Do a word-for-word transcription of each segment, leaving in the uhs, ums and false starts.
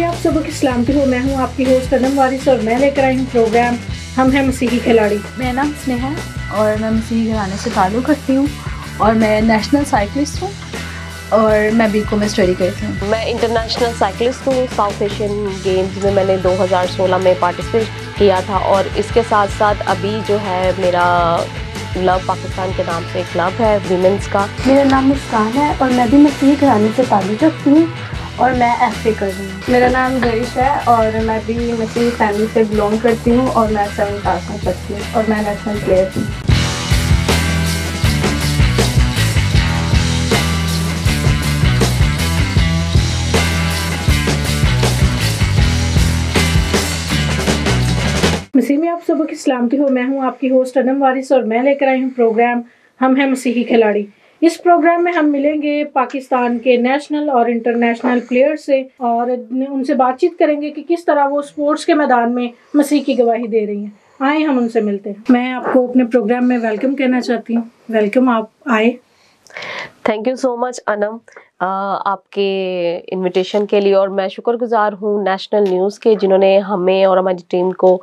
में आप सबको की सलामती हो। मैं हूं आपकी होस्ट अनम वारिस और मैं लेकर आई हूं प्रोग्राम हम हैं मसीही खिलाड़ी। मेरा नाम स्नेहा है और मैं मसीही घराने से ताल्लुक़ रखती हूँ और मैं नेशनल साइकिलिस्ट हूँ और मैं बीकॉम में स्टडी करती हूँ। मैं इंटरनेशनल साइकिलिस्ट हूँ। साउथ एशियन गेम्स में मैंने दो हज़ार सोलह में पार्टिसिपेट किया था और इसके साथ साथ अभी जो है मेरा लव पाकिस्तान के नाम से एक क्लब है विमेंस का। मेरा नाम मुस्कान है और मैं भी मसीही घराने से ताल्लुक़ रखती हूँ और मैं एफ ए कर रही हूँ। मेरा नाम गरिश है और मैं भी मसीही फैमिली से बिलोंग करती हूँ और मैं सेवन क्लास में पढ़ती हूँ और मैं नेशनल प्लेयर हूँ। मसीह में आप सबको की सलामती हो। मैं हूं आपकी होस्ट अनम वारिस और मैं लेकर आई हूं प्रोग्राम हम हैं मसीही खिलाड़ी। इस प्रोग्राम में हम मिलेंगे पाकिस्तान के नेशनल और इंटरनेशनल प्लेयर से और उनसे बातचीत करेंगे कि किस तरह वो स्पोर्ट्स के मैदान में मसीह की गवाही दे रही हैं। आए हम उनसे मिलते हैं। मैं आपको अपने प्रोग्राम में वेलकम कहना चाहती हूँ। वेलकम, आप आए। Thank you so much Anam आपके इनविटेशन के लिए और मैं शुक्रगुजार हूँ नेशनल न्यूज़ के जिन्होंने हमें और हमारी टीम को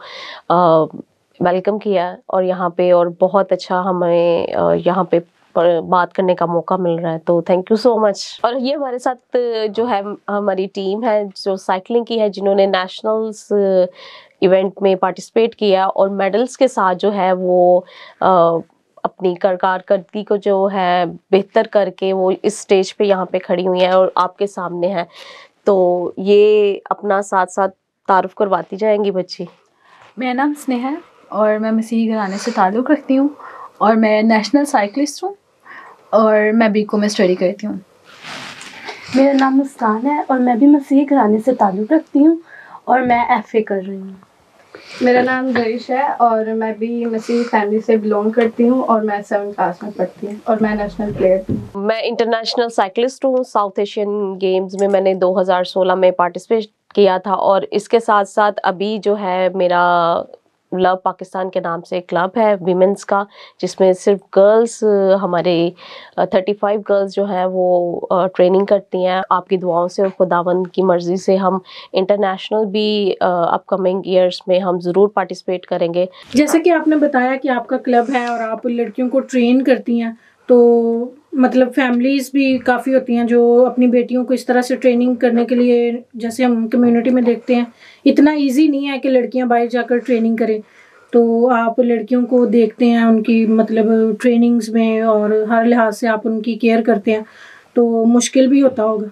वेलकम किया और यहाँ पे और बहुत अच्छा हमें आ, यहाँ पे बात करने का मौका मिल रहा है, तो थैंक यू सो मच। और ये हमारे साथ जो है हमारी टीम है जो साइकिलिंग की है, जिन्होंने नेशनल्स इवेंट में पार्टिसिपेट किया और मेडल्स के साथ जो है वो आ, अपनी कारकर्दगी को जो है बेहतर करके वो इस स्टेज पे यहाँ पे खड़ी हुई है और आपके सामने है, तो ये अपना साथ साथ तारुफ करवाती जाएंगी बच्ची। मेरा नाम स्नेहा है और मैं मसीही घराने से ताल्लुक़ रखती हूँ और मैं नेशनल साइकिलिस्ट हूँ और मैं बीकॉम में स्टडी करती हूँ। मेरा नाम मुस्कान है और मैं भी मसीही घराने से ताल्लुक़ रखती हूँ और मैं एफ ए कर रही हूँ। मेरा नाम गरिश है और मैं भी मसीही फैमिली से बिलोंग करती हूँ और मैं सेवन क्लास में पढ़ती हूँ और मैं नेशनल प्लेयर हूँ। मैं इंटरनेशनल साइकिलिस्ट हूँ। साउथ एशियन गेम्स में मैंने दो हज़ार सोलह में पार्टिसिपेट किया था और इसके साथ साथ अभी जो है मेरा लव पाकिस्तान के नाम से एक क्लब है विमेंस का, जिसमें सिर्फ गर्ल्स हमारे पैंतीस गर्ल्स जो हैं वो ट्रेनिंग करती हैं। आपकी दुआओं से और खुदावंद की मर्ज़ी से हम इंटरनेशनल भी अपकमिंग ईयर्स में हम ज़रूर पार्टिसिपेट करेंगे। जैसे कि आपने बताया कि आपका क्लब है और आप लड़कियों को ट्रेन करती हैं, तो मतलब फैमिलीज़ भी काफ़ी होती हैं जो अपनी बेटियों को इस तरह से ट्रेनिंग करने के लिए, जैसे हम कम्युनिटी में देखते हैं, इतना इजी नहीं है कि लड़कियां बाहर जाकर ट्रेनिंग करें। तो आप लड़कियों को देखते हैं उनकी मतलब ट्रेनिंग्स में और हर लिहाज से आप उनकी केयर करते हैं, तो मुश्किल भी होता होगा।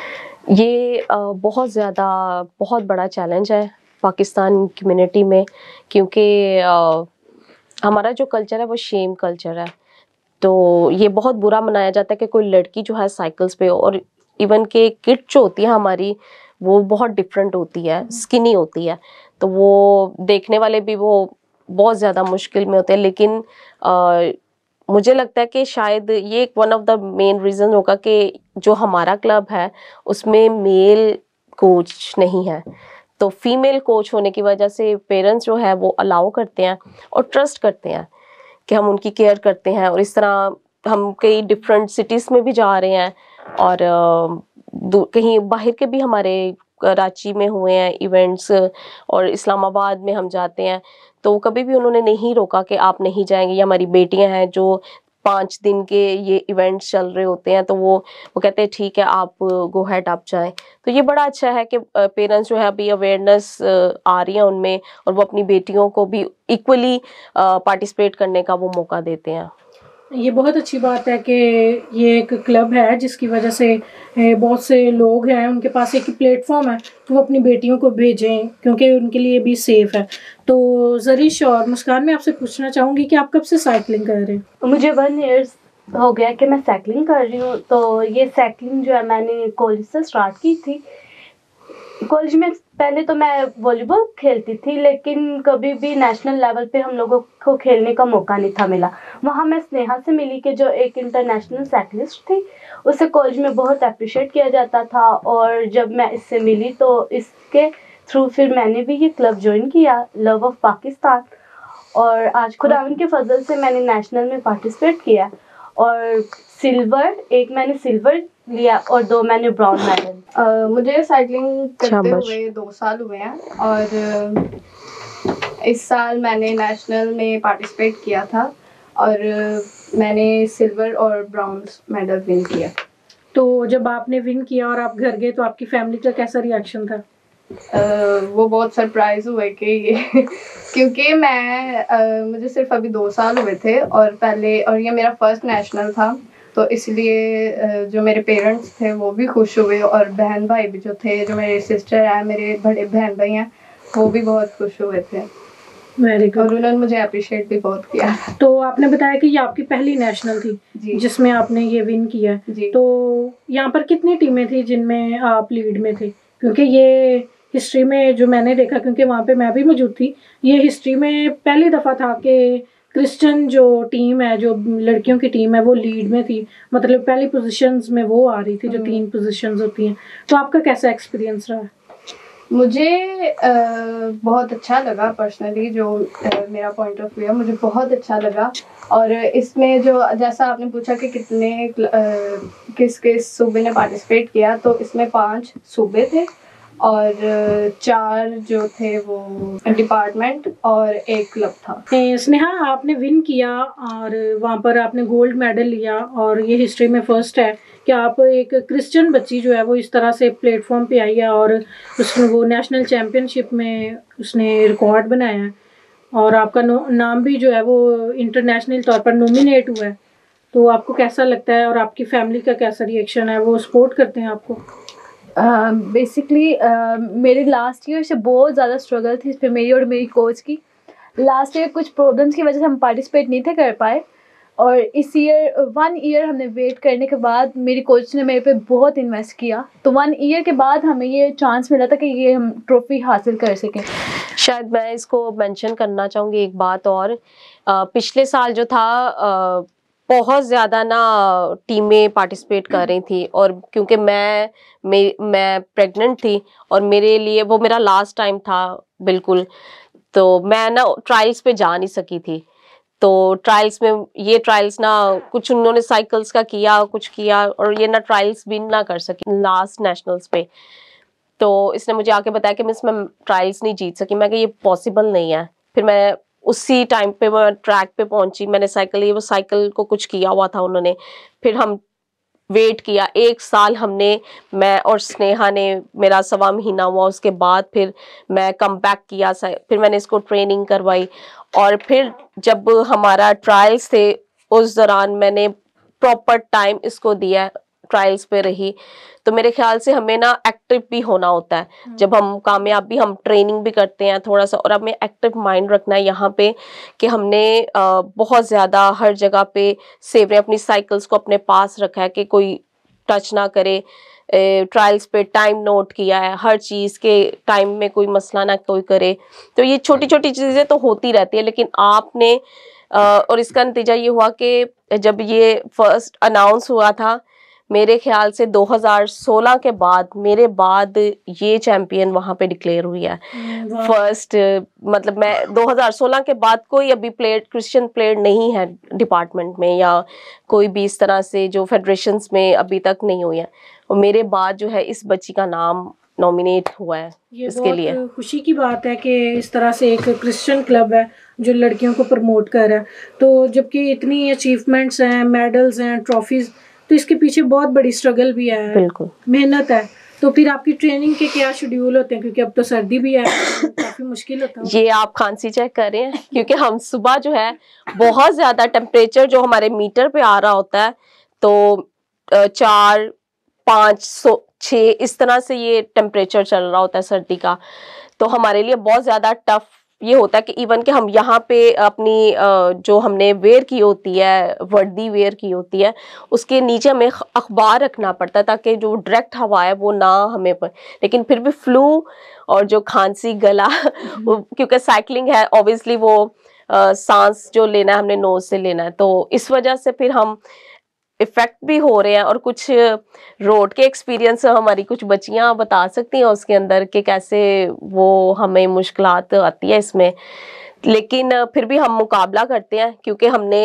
ये बहुत ज़्यादा बहुत बड़ा चैलेंज है पाकिस्तान कम्युनिटी में, क्योंकि हमारा जो कल्चर है वो शेम कल्चर है। तो ये बहुत बुरा मनाया जाता है कि कोई लड़की जो है साइकिल्स पे, और इवन के किट जो होती है हमारी वो बहुत डिफरेंट होती है, स्किनी होती है, तो वो देखने वाले भी वो बहुत ज़्यादा मुश्किल में होते हैं। लेकिन आ, मुझे लगता है कि शायद ये एक one of the main reason होगा कि जो हमारा क्लब है उसमें मेल कोच नहीं है, तो फीमेल कोच होने की वजह से पेरेंट्स जो है वो अलाउ करते हैं और ट्रस्ट करते हैं कि हम उनकी केयर करते हैं। और इस तरह हम कई डिफरेंट सिटीज़ में भी जा रहे हैं और कहीं बाहर के भी हमारे कराची में हुए हैं इवेंट्स और इस्लामाबाद में हम जाते हैं, तो कभी भी उन्होंने नहीं रोका कि आप नहीं जाएंगे। या हमारी बेटियां हैं जो पाँच दिन के ये इवेंट्स चल रहे होते हैं, तो वो वो कहते हैं ठीक है आप गो हेड आप जाएं। तो ये बड़ा अच्छा है कि पेरेंट्स जो है अभी अवेयरनेस आ रही है उनमें और वो अपनी बेटियों को भी इक्वली पार्टिसिपेट करने का वो मौका देते हैं। ये बहुत अच्छी बात है कि ये एक क्लब है जिसकी वजह से बहुत से लोग हैं उनके पास एक प्लेटफॉर्म है तो वो अपनी बेटियों को भेजें क्योंकि उनके लिए भी सेफ़ है। तो जरीश और मुस्कान, मैं आपसे पूछना चाहूँगी कि आप कब से साइकिलिंग कर रहे हैं? मुझे वन ईयर्स हो गया कि मैं साइकिलिंग कर रही हूँ। तो ये साइकिलिंग जो है मैंने कॉलेज से स्टार्ट की थी। कॉलेज में पहले तो मैं वॉलीबॉल खेलती थी, लेकिन कभी भी नेशनल लेवल पे हम लोगों को खेलने का मौका नहीं था मिला। वहाँ मैं स्नेहा से मिली कि जो एक इंटरनेशनल साइकिलिस्ट थी, उसे कॉलेज में बहुत अप्रिशिएट किया जाता था और जब मैं इससे मिली तो इसके थ्रू फिर मैंने भी ये क्लब ज्वाइन किया, लव ऑफ पाकिस्तान, और आज खुदावन के फजल से मैंने नेशनल में पार्टिसिपेट किया और सिल्वर, एक मैंने सिल्वर लिया और दो मैंने ब्राउन मेडल। uh, मुझे साइकिलिंग करते शाबाश। हुए दो साल हुए हैं और uh, इस साल मैंने नेशनल में पार्टिसिपेट किया था और uh, मैंने सिल्वर और ब्राउन मेडल विन किया। तो जब आपने विन किया और आप घर गए तो आपकी फैमिली का कैसा रिएक्शन था? Uh, वो बहुत सरप्राइज हुए कि ये क्योंकि मैं uh, मुझे सिर्फ अभी दो साल हुए थे और पहले और ये मेरा फर्स्ट नेशनल था, तो इसलिए uh, जो मेरे पेरेंट्स थे वो भी खुश हुए और बहन भाई भी जो थे, जो मेरे सिस्टर हैं, मेरे बड़े बहन भाई हैं, वो भी बहुत खुश हुए थे वेरी और गुड। उन्होंने मुझे अप्रिशिएट भी बहुत किया। तो आपने बताया कि ये आपकी पहली नेशनल थी जी जिसमें आपने ये विन किया है। जी। तो यहाँ पर कितनी टीमें थी जिनमें आप लीड में थे? क्योंकि ये हिस्ट्री में जो मैंने देखा, क्योंकि वहाँ पे मैं भी मौजूद थी, ये हिस्ट्री में पहली दफ़ा था कि क्रिश्चियन जो टीम है, जो लड़कियों की टीम है, वो लीड में थी। मतलब पहली पोजीशंस में वो आ रही थी, जो तीन पोजीशंस होती हैं। तो आपका कैसा एक्सपीरियंस रहा? मुझे uh, बहुत अच्छा लगा पर्सनली, जो uh, मेरा पॉइंट ऑफ व्यू है, मुझे बहुत अच्छा लगा। और इसमें जो जैसा आपने पूछा कि कितने uh, किस किस सूबे ने पार्टिसिपेट किया, तो इसमें पांच सूबे थे और uh, चार जो थे वो डिपार्टमेंट और एक क्लब था। ए, स्नेहा, आपने विन किया और वहाँ पर आपने गोल्ड मेडल लिया और ये हिस्ट्री में फर्स्ट है कि आप एक क्रिश्चियन बच्ची जो है वो इस तरह से प्लेटफॉर्म पे आई है और उसने वो नेशनल चैम्पियनशिप में उसने रिकॉर्ड बनाया है और आपका नाम भी जो है वो इंटरनेशनल तौर पर नॉमिनेट हुआ है। तो आपको कैसा लगता है और आपकी फैमिली का कैसा रिएक्शन है? वो सपोर्ट करते हैं आपको? बेसिकली uh, uh, मेरे लास्ट ईयर से बहुत ज़्यादा स्ट्रगल थी इस पर मेरी और मेरी कोच की। लास्ट ईयर कुछ प्रॉब्लम्स की वजह से हम पार्टिसिपेट नहीं थे कर पाए और इस ईयर वन ईयर हमने वेट करने के बाद मेरी कोच ने मेरे पे बहुत इन्वेस्ट किया, तो वन ईयर के बाद हमें ये चांस मिला था कि ये हम ट्रॉफी हासिल कर सकें। शायद मैं इसको मेंशन करना चाहूँगी एक बात और, आ, पिछले साल जो था आ, बहुत ज़्यादा ना टीमें पार्टिसिपेट कर रही थी और क्योंकि मैं मैं मैं प्रेग्नेंट थी और मेरे लिए वो मेरा लास्ट टाइम था बिल्कुल, तो मैं ना ट्रायल्स पे जा नहीं सकी थी। तो ट्रायल्स में ये ट्रायल्स ना कुछ उन्होंने साइकिल्स का किया, कुछ किया और ये ना ट्रायल्स भी ना कर सकी लास्ट नेशनल्स पे। तो इसने मुझे आके बताया कि मिस मैं ट्रायल्स नहीं जीत सकी। मैं कि ये पॉसिबल नहीं है। फिर मैं उसी टाइम पे मैं ट्रैक पे पहुंची, मैंने साइकिल ली, वो साइकिल को कुछ किया हुआ था उन्होंने। फिर हम वेट किया एक साल हमने, मैं और स्नेहा ने, मेरा सवा महीना हुआ उसके बाद फिर मैं कम बैक किया, फिर मैंने इसको ट्रेनिंग करवाई और फिर जब हमारा ट्रायल्स थे उस दौरान मैंने प्रॉपर टाइम इसको दिया, ट्रायल्स पे रही। तो मेरे ख्याल से हमें ना एक्टिव भी होना होता है जब हम कामयाब भी, हम ट्रेनिंग भी करते हैं थोड़ा सा, और हमें एक्टिव माइंड रखना है यहाँ पे कि हमने आ, बहुत ज़्यादा हर जगह पे सेव अपनी साइकिल्स को अपने पास रखा है कि कोई टच ना करे। ट्रायल्स पे टाइम नोट किया है, हर चीज़ के टाइम में कोई मसला ना कोई करे। तो ये छोटी छोटी चीज़ें तो होती रहती है, लेकिन आपने आ, और इसका नतीजा ये हुआ कि जब ये फर्स्ट अनाउंस हुआ था मेरे ख्याल से दो हज़ार सोलह के बाद, मेरे बाद ये चैंपियन वहाँ पे डिक्लेयर हुई है फर्स्ट। मतलब मैं दो हज़ार सोलह के बाद कोई अभी प्लेयर, क्रिश्चियन प्लेयर नहीं है डिपार्टमेंट में या कोई भी इस तरह से जो फेडरेशंस में अभी तक नहीं हुई है, और मेरे बाद जो है इस बच्ची का नाम नॉमिनेट हुआ है ये इसके लिए। बहुत खुशी की बात है कि इस तरह से एक क्रिश्चियन क्लब है जो लड़कियों को प्रमोट कर रहा है। तो जबकि इतनी अचीवमेंट्स हैं, मेडल्स हैं, ट्रॉफीज, तो इसके पीछे बहुत बड़ी स्ट्रगल भी है, बिल्कुल मेहनत है। तो फिर आपकी ट्रेनिंग के क्या शेड्यूल होते हैं? क्योंकि अब तो सर्दी भी है, तो काफी मुश्किल होता है। ये आप खांसी चेक कर रहे हैं क्योंकि हम सुबह जो है बहुत ज्यादा टेम्परेचर जो हमारे मीटर पे आ रहा होता है, तो चार पाँच सौ छः इस तरह से ये टेम्परेचर चल रहा होता है सर्दी का। तो हमारे लिए बहुत ज़्यादा टफ ये होता है कि इवन कि हम यहाँ पे अपनी जो हमने वेयर की होती है, वर्दी वेयर की होती है, उसके नीचे हमें अखबार रखना पड़ता है ताकि जो डायरेक्ट हवा है वो ना हमें पर। लेकिन फिर भी फ्लू और जो खांसी, गला, क्योंकि साइकिलिंग है ऑब्वियसली वो आ, सांस जो लेना है हमने नोज से लेना है, तो इस वजह से फिर हम इफेक्ट भी हो रहे हैं। और कुछ रोड के एक्सपीरियंस हमारी कुछ बच्चियां बता सकती हैं उसके अंदर कि कैसे वो हमें मुश्किलात आती है इसमें, लेकिन फिर भी हम मुकाबला करते हैं क्योंकि हमने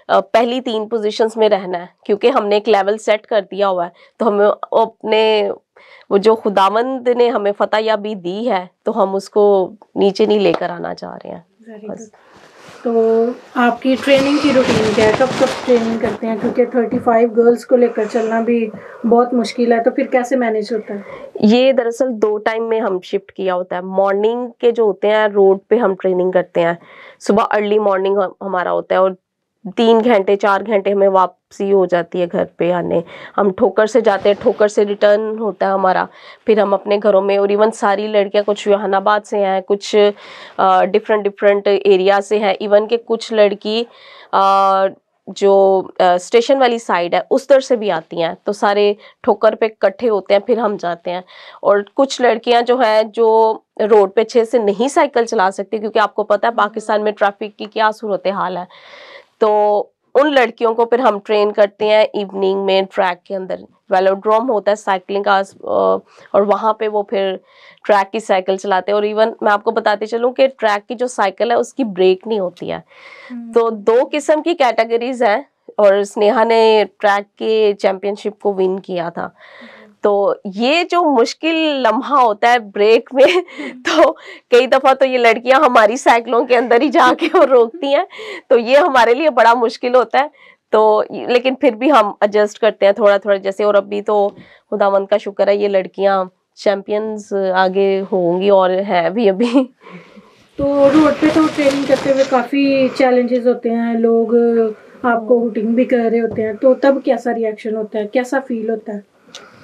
अ, पहली तीन पोजीशंस में रहना है, क्योंकि हमने एक लेवल सेट कर दिया हुआ है। तो हमें अपने वो जो खुदावंद ने हमें फतह याबी दी है, तो हम उसको नीचे नहीं लेकर आना चाह रहे हैं। Very good. तो आपकी ट्रेनिंग की रूटीन क्या है, कब कब ट्रेनिंग करते हैं, क्योंकि पैंतीस गर्ल्स को लेकर चलना भी बहुत मुश्किल है, तो फिर कैसे मैनेज होता है? ये दरअसल दो टाइम में हम शिफ्ट किया होता है। मॉर्निंग के जो होते हैं रोड पे हम ट्रेनिंग करते हैं, सुबह अर्ली मॉर्निंग हमारा होता है, और तीन घंटे चार घंटे हमें वापसी हो जाती है घर पे आने। हम ठोकर से जाते हैं, ठोकर से रिटर्न होता है हमारा, फिर हम अपने घरों में। और इवन सारी लड़कियां कुछ जहानाबाद से हैं, कुछ डिफरेंट डिफरेंट एरिया से हैं, इवन के कुछ लड़की आ, जो स्टेशन वाली साइड है उस तरह से भी आती हैं। तो सारे ठोकर पे इकट्ठे होते हैं, फिर हम जाते हैं। और कुछ लड़कियां जो है जो रोड पे अच्छे से नहीं साइकिल चला सकती, क्योंकि आपको पता है पाकिस्तान में ट्रैफिक की क्या सूरत हाल है, तो उन लड़कियों को फिर हम ट्रेन करते हैं इवनिंग में ट्रैक के अंदर। वेलोड्रोम होता है साइकिलिंग का, और वहाँ पे वो फिर ट्रैक की साइकिल चलाते हैं। और इवन मैं आपको बताते चलूँ कि ट्रैक की जो साइकिल है उसकी ब्रेक नहीं होती है। तो दो किस्म की कैटेगरीज हैं, और स्नेहा ने ट्रैक के चैंपियनशिप को विन किया था। तो ये जो मुश्किल लम्हा होता है ब्रेक में, तो कई दफ़ा तो ये लड़कियां हमारी साइकिलों के अंदर ही जाके और रोकती हैं, तो ये हमारे लिए बड़ा मुश्किल होता है। तो लेकिन फिर भी हम एडजस्ट करते हैं थोड़ा थोड़ा जैसे। और अभी तो खुदावंद का शुक्र है, ये लड़कियां चैंपियंस आगे होंगी और हैं भी अभी। तो रोड पे तो ट्रेनिंग करते हुए काफ़ी चैलेंजेस होते हैं, लोग आपको हुटिंग भी कर रहे होते हैं, तो तब कैसा रिएक्शन होता है, कैसा फील होता है?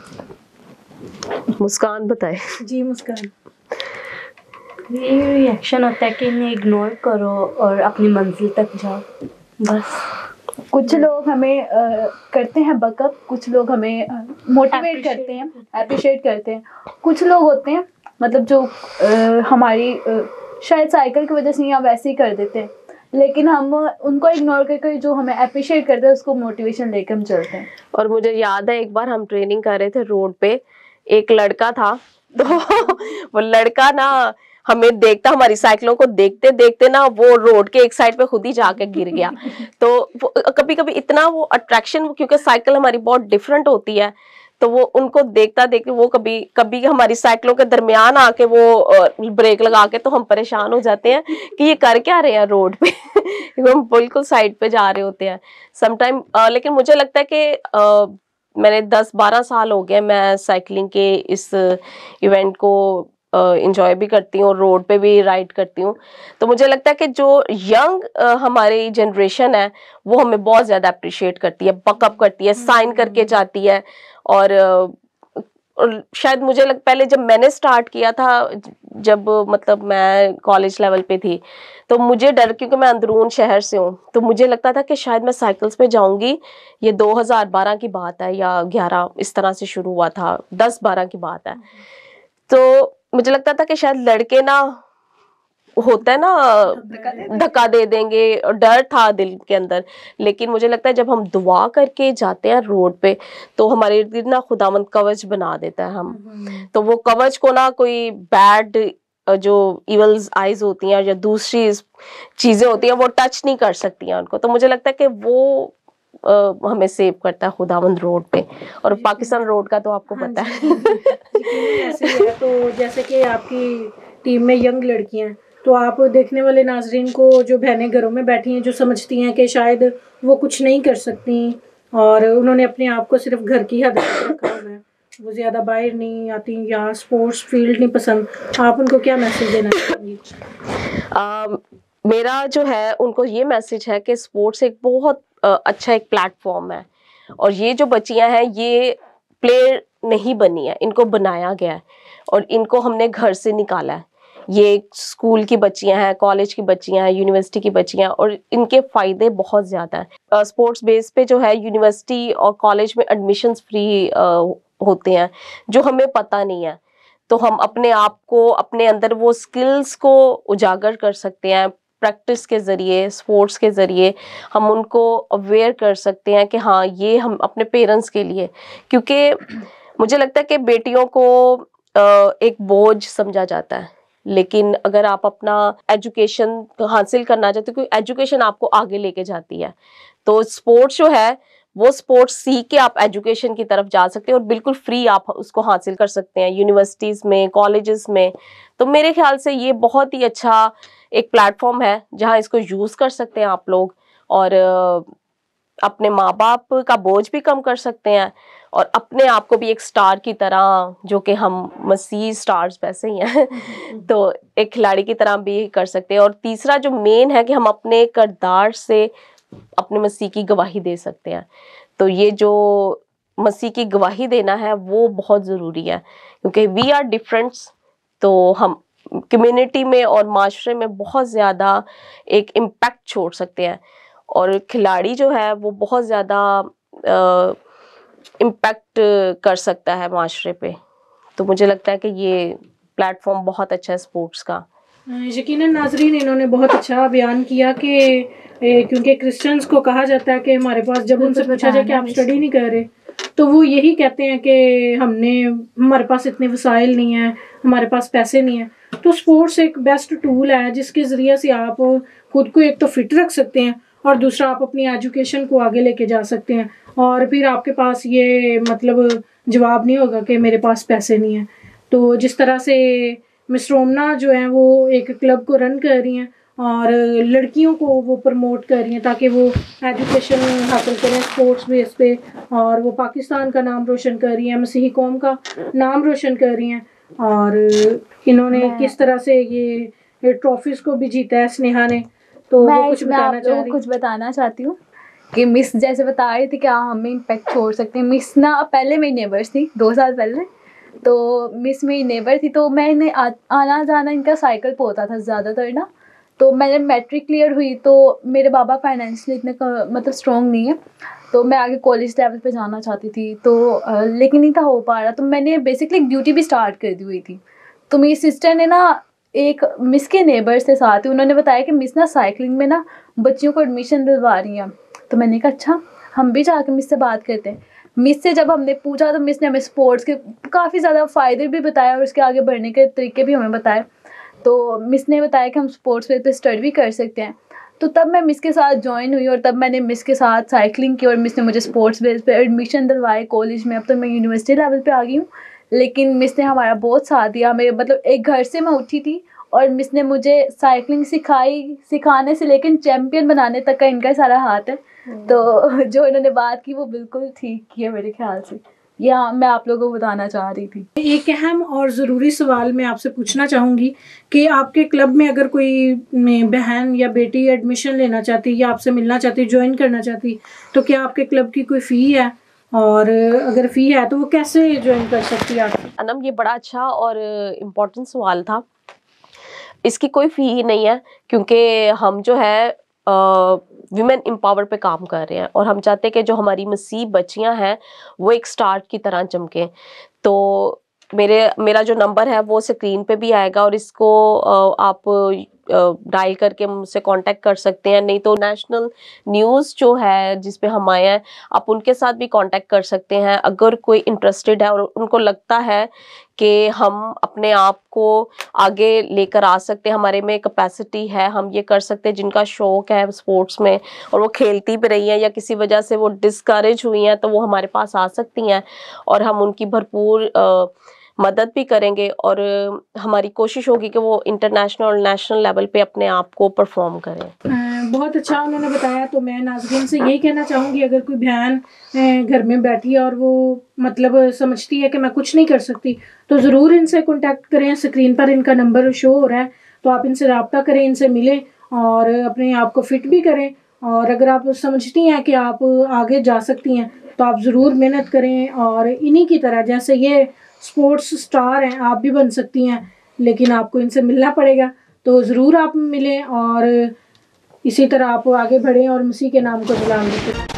मुस्कान बताए। जी मुस्कान। ये रिएक्शन होता है कि इन्हें इग्नोर करो और अपनी मंजिल तक जाओ, बस। कुछ लोग हमें आ, करते हैं बकअप, कुछ लोग हमें मोटिवेट करते हैं, अप्रिशिएट करते हैं। कुछ लोग होते हैं मतलब जो आ, हमारी आ, शायद साइकिल की वजह से या वैसे ही कर देते हैं, लेकिन हम उनको इग्नोर करके जो हमें अप्रिशिएट करते हैं उसको मोटिवेशन लेकर हम चलते हैं। और मुझे याद है एक बार हम ट्रेनिंग कर रहे थे रोड पे, एक लड़का था, तो वो लड़का ना हमें देखता, हमारी साइकिलों को देखते देखते ना वो रोड के एक साइड पे खुद ही जाके गिर गया। तो कभी कभी इतना वो अट्रैक्शन, क्योंकि साइकिल हमारी बहुत डिफरेंट होती है, तो वो उनको देखता देखते वो कभी कभी हमारी साइकिलों के दरमियान आके वो ब्रेक लगा के, तो हम परेशान हो जाते हैं कि ये कर क्या रहे हैं रोड पे। हम बिल्कुल साइड पे जा रहे होते हैं समटाइम। लेकिन मुझे लगता है कि मैंने दस बारह साल हो गए मैं साइकिलिंग के इस इवेंट को इंजॉय भी करती हूँ, रोड पे भी राइड करती हूँ। तो मुझे लगता है कि जो यंग हमारी जनरेशन है वो हमें बहुत ज़्यादा अप्रिशिएट करती है, बकअप करती है, साइन करके जाती है। और, और शायद मुझे लग पहले जब मैंने स्टार्ट किया था, जब मतलब मैं कॉलेज लेवल पे थी, तो मुझे डर, क्योंकि मैं अंदरून शहर से हूँ, तो मुझे लगता था कि शायद मैं साइकिल्स पे जाऊंगी। ये दो हज़ार बारह की बात है या ग्यारह, इस तरह से शुरू हुआ था, दस बारह की बात है। तो मुझे लगता था कि शायद लड़के ना होता है ना धक्का दे देंगे, और डर था दिल के अंदर। लेकिन मुझे लगता है जब हम दुआ करके जाते हैं रोड पे, तो हमारे इर्द गिर्द ना खुदावंद कवच बना देता है हम। तो वो कवच को ना कोई बैड जो इवल्स आइज होती हैं या दूसरी चीजें होती हैं वो टच नहीं कर सकती हैं उनको। तो मुझे लगता है कि वो Uh, हमें सेव करता है खुदावंद रोड पे। और पाकिस्तान रोड का तो आपको पता है। ऐसे ही है। तो जैसे कि आपकी टीम में यंग लड़कियां हैं, तो आप देखने वाले नाजरीन को, जो बहनें घरों में बैठी हैं जो समझती हैं कि शायद वो कुछ नहीं कर सकती और उन्होंने अपने आप को सिर्फ घर की हद तक रखा हुआ है, वो ज़्यादा बाहर नहीं आती या स्पोर्ट्स फील्ड नहीं पसंद, आप उनको क्या मैसेज देना चाहेंगी? uh, मेरा जो है उनको ये मैसेज है कि स्पोर्ट्स एक बहुत अच्छा एक प्लेटफॉर्म है, और ये जो बच्चियां हैं ये प्लेयर नहीं बनी है, इनको बनाया गया है और इनको हमने घर से निकाला है। ये स्कूल की बच्चियां हैं, कॉलेज की बच्चियां हैं, यूनिवर्सिटी की बच्चियां हैं, और इनके फ़ायदे बहुत ज़्यादा हैं। स्पोर्ट्स बेस पे जो है यूनिवर्सिटी और कॉलेज में एडमिशन्स फ्री होते हैं, जो हमें पता नहीं है। तो हम अपने आप को, अपने अंदर वो स्किल्स को उजागर कर सकते हैं प्रैक्टिस के ज़रिए, स्पोर्ट्स के ज़रिए हम उनको अवेयर कर सकते हैं कि हाँ ये हम अपने पेरेंट्स के लिए, क्योंकि मुझे लगता है कि बेटियों को एक बोझ समझा जाता है, लेकिन अगर आप अपना एजुकेशन हासिल करना चाहते हो, क्योंकि एजुकेशन आपको आगे लेके जाती है, तो स्पोर्ट्स जो है वो स्पोर्ट्स सीख के आप एजुकेशन की तरफ जा सकते हैं और बिल्कुल फ्री आप उसको हासिल कर सकते हैं यूनिवर्सिटीज़ में, कॉलेजेस में। तो मेरे ख्याल से ये बहुत ही अच्छा एक प्लेटफॉर्म है जहाँ इसको यूज़ कर सकते हैं आप लोग और अपने माँ बाप का बोझ भी कम कर सकते हैं और अपने आप को भी एक स्टार की तरह, जो कि हम मसीह स्टार्स वैसे ही हैं तो एक खिलाड़ी की तरह भी कर सकते हैं। और तीसरा जो मेन है कि हम अपने किरदार से अपने मसीह की गवाही दे सकते हैं। तो ये जो मसीह की गवाही देना है वो बहुत ज़रूरी है, क्योंकि वी आर डिफरेंट्स, तो हम कम्युनिटी में और माशरे में बहुत ज़्यादा एक इम्पैक्ट छोड़ सकते हैं और खिलाड़ी जो है वो बहुत ज़्यादा इम्पैक्ट कर सकता है माशरे पे। तो मुझे लगता है कि ये प्लेटफॉर्म बहुत अच्छा है स्पोर्ट्स का। यकीनन नाजरीन, इन्होंने बहुत अच्छा बयान किया कि क्योंकि क्रिश्चियंस को कहा जाता है कि हमारे पास, जब उनसे पूछा जाए कि आप स्टडी नहीं कर रहे, तो वो यही कहते हैं कि हमने हमारे पास इतने वसाइल नहीं है, हमारे पास पैसे नहीं है। तो स्पोर्ट्स एक बेस्ट टूल है जिसके ज़रिए से आप खुद को एक तो फिट रख सकते हैं और दूसरा आप अपनी एजुकेशन को आगे लेके जा सकते हैं। और फिर आपके पास ये मतलब जवाब नहीं होगा कि मेरे पास पैसे नहीं है। तो जिस तरह से मिस रोमना जो है वो एक क्लब को रन कर रही हैं और लड़कियों को वो प्रमोट कर रही हैं ताकि वो एजुकेशन हासिल करें स्पोर्ट्स बेस पे, और वो पाकिस्तान का नाम रोशन कर रही हैं, मसीही कौम का नाम रोशन कर रही हैं। और इन्होंने किस तरह से ये, ये ट्रॉफीज़ को भी जीता है स्नेहा ने। तो मैं वो कुछ बताना चाह रही कुछ बताना चाहती हूँ कि मिस जैसे बता रही थी कि हाँ हमें इम्पैक्ट छोड़ सकते हैं। मिस ना पहले मेरी नेबर्स थी, दो साल पहले, तो मिस मेरी नेबर थी, तो मैंने आ, आना जाना इनका साइकिल पे होता था ज़्यादातर ना। तो मैंने मैट्रिक क्लियर हुई तो मेरे बाबा फाइनेंशियली इतने मतलब स्ट्रॉन्ग नहीं है, तो मैं आगे कॉलेज लेवल पे जाना चाहती थी, तो आ, लेकिन नहीं था हो पा रहा। तो मैंने बेसिकली एक ड्यूटी भी स्टार्ट कर दी हुई थी। तो मेरी सिस्टर ने ना एक मिस के नेबर्स के साथ ही उन्होंने बताया कि मिस ना साइकिलिंग में ना बच्चियों को एडमिशन दिलवा रही हैं। तो मैंने कहा अच्छा, हम भी जाकर मिस से बात करते हैं। मिस से जब हमने पूछा तो मिस ने हमें स्पोर्ट्स के काफ़ी ज़्यादा फ़ायदे भी बताया और उसके आगे बढ़ने के तरीके भी हमें बताए। तो मिस ने बताया कि हम स्पोर्ट्स पे पे स्टडी भी कर सकते हैं। तो तब मैं मिस के साथ ज्वाइन हुई और तब मैंने मिस के साथ साइकिलिंग की और मिस ने मुझे स्पोर्ट्स बेस पे एडमिशन दिलवाए कॉलेज में। अब तो मैं यूनिवर्सिटी लेवल पे आ गई हूँ, लेकिन मिस ने हमारा बहुत साथ दिया। मेरे मतलब एक घर से मैं उठी थी और मिस ने मुझे साइकिलिंग सिखाई, सिखाने से लेकिन चैम्पियन बनाने तक का इनका सारा हाथ है। तो जो इन्होंने बात की वो बिल्कुल ठीक की है मेरे ख्याल से। या मैं आप लोगों को बताना चाह रही थी। एक अहम और ज़रूरी सवाल मैं आपसे पूछना चाहूँगी कि आपके क्लब में अगर कोई बहन या बेटी एडमिशन लेना चाहती या आपसे मिलना चाहती, ज्वाइन करना चाहती, तो क्या आपके क्लब की कोई फ़ी है? और अगर फ़ी है तो वो कैसे ज्वाइन कर सकती है आप? अनम, ये बड़ा अच्छा और इम्पोर्टेंट सवाल था। इसकी कोई फ़ी नहीं है, क्योंकि हम जो है वीमेन एम्पावर पे काम कर रहे हैं और हम चाहते हैं कि जो हमारी मसीह बच्चियां हैं वो एक स्टार की तरह चमकें। तो मेरे मेरा जो नंबर है वो स्क्रीन पे भी आएगा और इसको आप डायल करके मुझसे कांटेक्ट कर सकते हैं। नहीं तो नेशनल न्यूज़ जो है जिस पे हम आए हैं, आप उनके साथ भी कांटेक्ट कर सकते हैं अगर कोई इंटरेस्टेड है और उनको लगता है कि हम अपने आप को आगे लेकर आ सकते हैं, हमारे में कैपेसिटी है, हम ये कर सकते हैं। जिनका शौक़ है स्पोर्ट्स में और वो खेलती भी रही हैं या किसी वजह से वो डिस्करेज हुई हैं, तो वो हमारे पास आ सकती हैं और हम उनकी भरपूर मदद भी करेंगे और हमारी कोशिश होगी कि वो इंटरनेशनल और नेशनल लेवल पे अपने आप को परफॉर्म करें। बहुत अच्छा उन्होंने बताया। तो मैं नाज़रीन से यही कहना चाहूँगी, अगर कोई बहन घर में बैठी है और वो मतलब समझती है कि मैं कुछ नहीं कर सकती, तो ज़रूर इनसे कांटेक्ट करें। स्क्रीन पर इनका नंबर शो हो रहा है, तो आप इनसे रब्ता करें, इनसे मिलें और अपने आप को फिट भी करें। और अगर आप समझती हैं कि आप आगे जा सकती हैं तो आप ज़रूर मेहनत करें और इन्हीं की तरह जैसे ये स्पोर्ट्स स्टार हैं आप भी बन सकती हैं, लेकिन आपको इनसे मिलना पड़ेगा। तो ज़रूर आप मिलें और इसी तरह आप आगे बढ़ें और मसीह के नाम को बुलंद करें।